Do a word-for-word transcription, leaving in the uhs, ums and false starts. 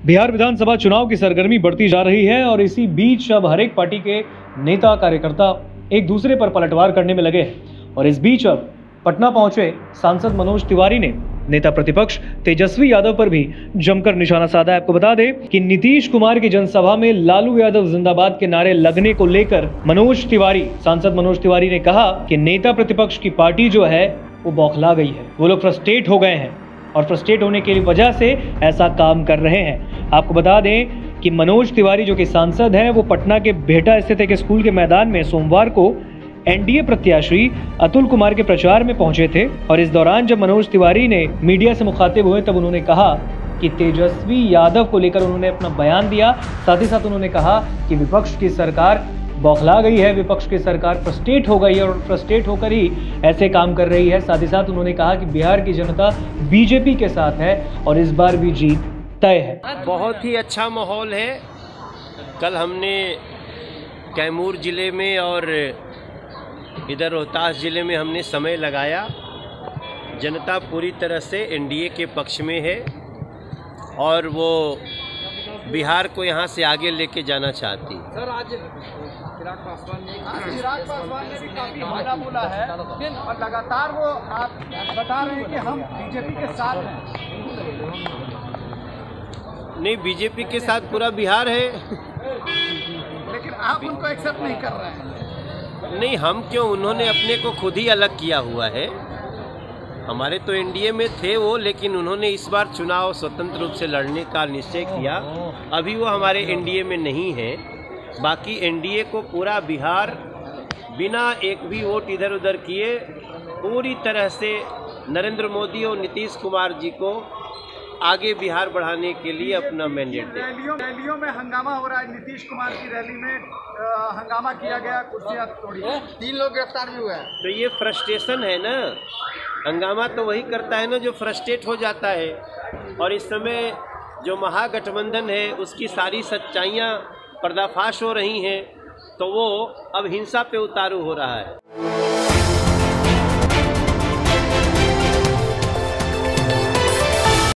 बिहार विधानसभा चुनाव की सरगर्मी बढ़ती जा रही है और इसी बीच अब हर एक पार्टी के नेता कार्यकर्ता एक दूसरे पर पलटवार करने में लगे हैं। और इस बीच अब पटना पहुंचे सांसद मनोज तिवारी ने नेता प्रतिपक्ष तेजस्वी यादव पर भी जमकर निशाना साधा है। आपको बता दें कि नीतीश कुमार की जनसभा में लालू यादव जिंदाबाद के नारे लगने को लेकर मनोज तिवारी सांसद मनोज तिवारी ने कहा कि नेता प्रतिपक्ष की पार्टी जो है वो बौखला गई है, वो लोग फ्रस्ट्रेट हो गए हैं और फ्रस्ट्रेट होने की वजह से ऐसा काम कर रहे हैं। आपको बता दें कि मनोज तिवारी जो कि सांसद हैं वो पटना के बेहटा स्थित एक स्कूल के मैदान में सोमवार को एनडीए प्रत्याशी अतुल कुमार के प्रचार में पहुंचे थे। और इस दौरान जब मनोज तिवारी ने मीडिया से मुखातिब हुए तब उन्होंने कहा कि तेजस्वी यादव को लेकर उन्होंने अपना बयान दिया। साथ ही साथ उन्होंने कहा कि विपक्ष की सरकार बौखला गई है, विपक्ष की सरकार फ्रस्ट्रेट हो गई है और फ्रस्ट्रेट होकर ही ऐसे काम कर रही है। साथ ही साथ उन्होंने कहा कि बिहार की जनता बीजेपी के साथ है और इस बार भी जीत तय है। बहुत ही अच्छा माहौल है। कल हमने कैमूर जिले में और इधर रोहतास जिले में हमने समय लगाया। जनता पूरी तरह से एनडीए के पक्ष में है और वो बिहार को यहाँ से आगे लेके जाना चाहती। सर आज चिराग पासवान ने चिराग पासवान ने भी काफी हमला बोला है और लगातार वो आप बता रहे हैं कि हम बीजेपी के साथ हैं। नहीं, बीजेपी के साथ पूरा बिहार है। लेकिन आप उनको एक्सेप्ट नहीं कर रहे हैं। नहीं, हम क्यों, उन्होंने अपने को खुद ही अलग किया हुआ है। हमारे तो एनडीए में थे वो, लेकिन उन्होंने इस बार चुनाव स्वतंत्र रूप से लड़ने का निश्चय किया। अभी वो हमारे एनडीए में नहीं है। बाकी एनडीए को पूरा बिहार बिना एक भी वोट इधर उधर किए पूरी तरह से नरेंद्र मोदी और नीतीश कुमार जी को आगे बिहार बढ़ाने के लिए अपना मैंडेट दे। रैलियों रैलियों में हंगामा हो रहा है। नीतीश कुमार की रैली में आ, हंगामा किया गया, कुर्सियां तोड़ी, तीन लोग गिरफ्तार भी हुए हैं। तो ये फ्रस्ट्रेशन है ना। हंगामा तो वही करता है ना जो फ्रस्ट्रेट हो जाता है। और इस समय जो महागठबंधन है उसकी सारी सच्चाइयाँ पर्दाफाश हो रही हैं, तो वो अब हिंसा पे उतारू हो रहा है।